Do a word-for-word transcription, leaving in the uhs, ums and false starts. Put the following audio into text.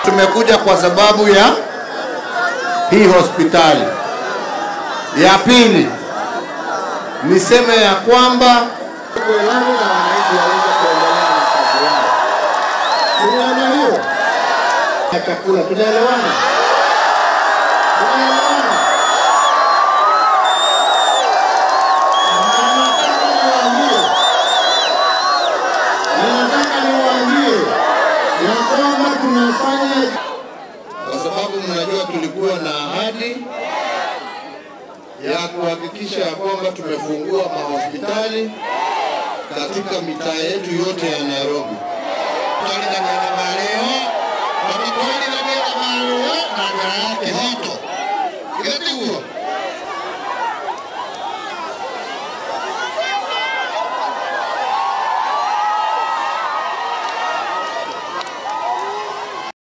Tumekuja kwa sababu ya hii hospitali. Ya pili, niseme ya kwamba chakula tunaelewana. Tunaelewana. Nataka niwaambie ya kwamba tunafanya kwa sababu mnajua tulikuwa na ahadi ya kuhakikisha ya kwamba tumefungua mahospitali katika mitaa yetu yote ya Nairobi. Tutaleta leo